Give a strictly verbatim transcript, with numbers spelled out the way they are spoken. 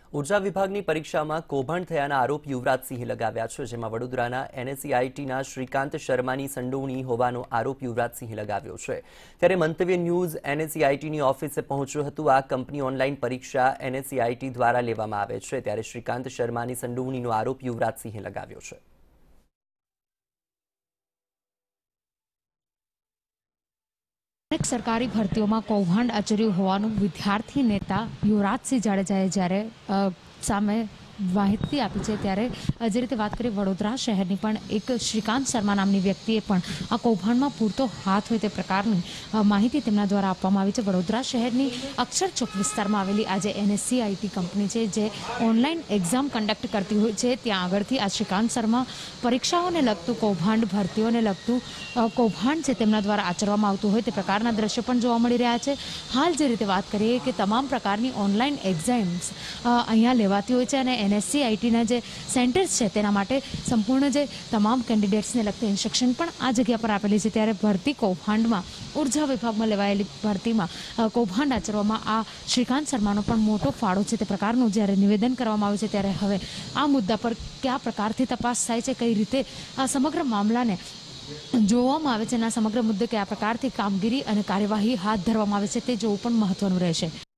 ઉર્જા વિભાગની પરીક્ષામાં કૌભાંડ થયાના આરોપ યુવરાજસિંહે લગાવ્યા છે, જેમાં વડોદરાના એનએસસીઆઈટીના શ્રીકાંત શર્માની સંડોવણી હોવાનો આરોપ યુવરાજસિંહે લગાવ્યો છે। ત્યારે મંતવ્ય ન્યૂઝ એનએસસીઆઈટીની ઓફિસે પહોંચ્યું હતું। આ કંપની ઓનલાઈન પરીક્ષા એનએસસીઆઈટી દ્વારા લેવામાં આવે છે, ત્યારે શ્રીકાંત શર્માની સંડોવણીનો આરોપ યુવરાજસિંહે લગાવ્યો છે। अनेक सरकारी भर्तियों में कौभांड आचर्यु होवानुं विद्यार्थी नेता युवराजसिंह जाडेजाए ज्यारे सामे माहिती आपी है, त्यारे जे रीते बात करिए वडोदरा शहरनी पण एक श्रीकांत शर्मा नामनी व्यक्तिए पण आ कौभांडमां पूरतो हाथ होय ते प्रकारनी माहिती तेमना द्वारा आपवामां आवी छे। वडोदरा शहरनी अक्षर चौक विस्तारमां आवेली आ जे एनएससीआईटी कंपनी छे, जे ऑनलाइन एक्जाम कंडक्ट करती होय छे, त्यां आगळथी आ श्रीकांत शर्मा परीक्षाओने लगतुं कौभांड भर्तीओने लगतुं कौभांड छे तेमना द्वारा आचरवामां आवतुं होय ते प्रकारना दृश्यो पण जोवा मळी रह्या छे। हाल जे रीते बात करीए के तमाम प्रकारनी ऑनलाइन एक्जाम्स अहींया लेवाती होय छे अने एनएससीआईटी ना जे सेंटर्स है तेना माटे संपूर्ण जे तमाम कैंडिडेट्स ने लगती इंस्ट्रक्शन पण आ जग्या पर आपेली छे। त्यारे भर्ती कौभांडमां उर्जा विभागमां लेवायेली भर्तीमां कौभांड आचरवामां आ श्रीकांत शर्मानो पण मोटो फाळो छे ते प्रकारनुं ज्यारे निवेदन करवामां आव्युं छे, त्यारे हवे आ मुद्दा पर क्या प्रकारथी तपास थाय छे, कई रीते आ समग्र मामलाने जोवामां आवे छे, समग्र मुद्दे कया प्रकारथी कामगीरी अने कार्यवाही हाथ धरवामां आवे छे ते जोवुं पण महत्वनुं रहेशे।